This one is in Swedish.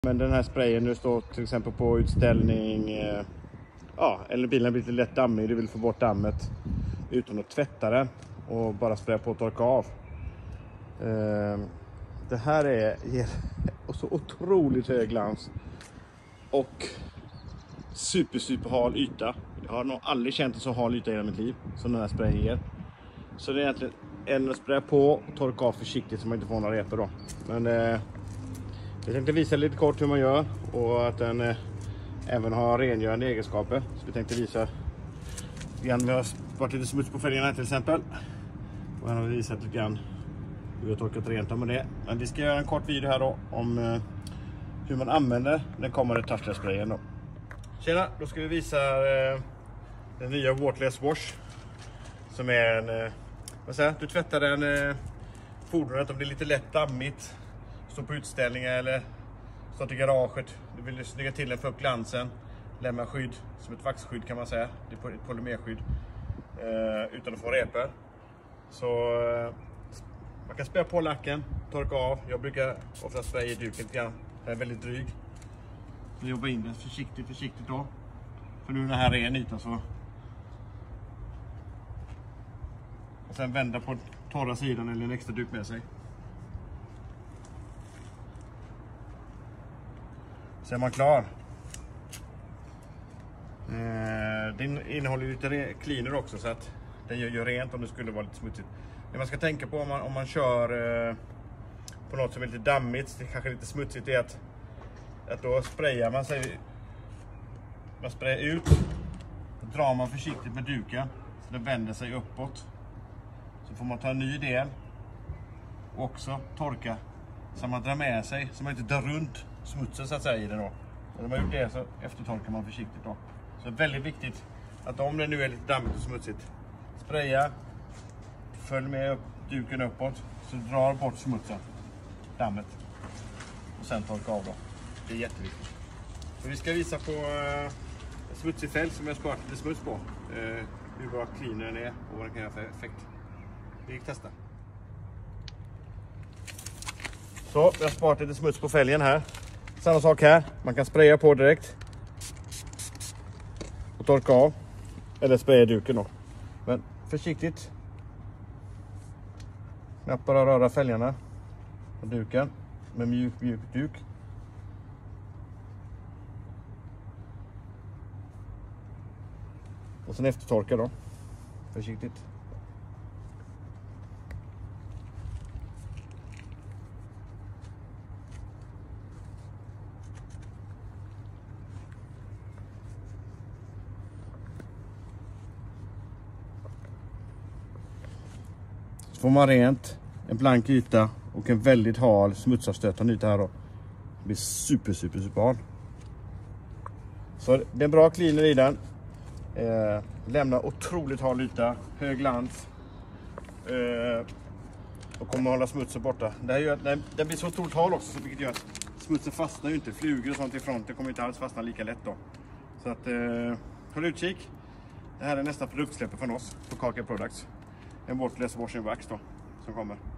Men den här sprayen, du står till exempel på utställning, eller bilen blir lite lätt dammig, du vill få bort dammet utan att tvätta den och bara spraya på och torka av. Det här ger så otroligt hög glans och super hal yta. Jag har nog aldrig känt en så hal yta i hela mitt liv som den här sprayen ger. Så det är egentligen en att spraya på och torka av försiktigt så man inte får några repor då. Men jag tänkte visa lite kort hur man gör och att den även har rengörande egenskaper. Så vi tänkte visa igen, vi har varit lite smuts på fälgarna till exempel. Och här har vi visat lite grann hur vi har torkat rent med det. Men vi ska göra en kort video här då om hur man använder den kommande touchless-sprayen då. Tjena, då ska vi visa den nya Waterless Wash. Som är en, du tvättar den fordonet om det är lite lätt dammigt. Står på utställningar eller står i garaget. Du vill snygga till den för upp glansen. Lämna skydd, som ett vaxskydd kan man säga. Det är ett polymerskydd. Utan att få repor. Så man kan spela på lacken, torka av. Jag brukar ofta spraya i duken lite grann. Den är väldigt dryg. Så jobba in den försiktigt då. För nu är den här ren yta så. Och sen vända på torra sidan eller en extra duk med sig. Så är man klar. Den innehåller lite cleaner också så att den gör rent om det skulle vara lite smutsigt. Det man ska tänka på om man kör på något som är lite dammigt, det kanske är lite smutsigt, är att då sprayar man sig. Man sprayar ut, då drar man försiktigt med duken så det vänder sig uppåt. Så får man ta en ny del och också torka så man drar med sig, så man inte drar runt smutsen så att säga i det då. När man har gjort det så eftertorkar man försiktigt då. Så det är väldigt viktigt att om det nu är lite dammigt och smutsigt, spraya, följ med upp duken uppåt så drar bort smutsen, dammet, och sen torka av då. Det är jätteviktigt. Så vi ska visa på en smutsig fält som jag sparat lite smuts på. Hur bra cleaner den är och vad den kan göra för effekt. Vi testar. Så, jag har sparat lite smuts på fälgen här. Samma sak här. Man kan spraya på direkt. Och torka av. Eller spraya duken då. Men försiktigt. Knappt bara röra fälgarna. Och duken. Med mjuk duk. Och sen eftertorka då. Försiktigt. Så får man rent, en blank yta och en väldigt hal smutsavstötande yta här då. Det blir super hal. Så det är en bra cleaner i den. Lämnar otroligt hal yta, hög glans. Och kommer hålla smutsen borta. Det här gör att den blir så otroligt hal också, vilket gör att smutsen fastnar ju inte. Flugor och sånt i fronten kommer inte alls fastna lika lätt då. Så att håll utkik. Det här är nästa produktsläpp från oss på Car Care Products. En Waterless Washing Wax då, som kommer.